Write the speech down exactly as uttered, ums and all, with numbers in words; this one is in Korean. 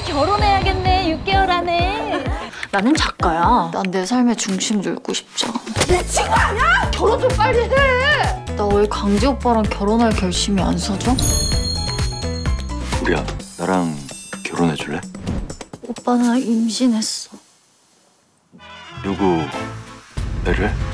결혼해야겠네, 육 개월 안에. 나는 작가야. 난 내 삶의 중심을 잃고 싶지 않아. 미친 거 아니야? 결혼 좀 빨리 해. 나 왜 강지 오빠랑 결혼할 결심이 안 서져? 우리야, 나랑 결혼해 줄래? 오빠 나 임신했어. 누구 애를?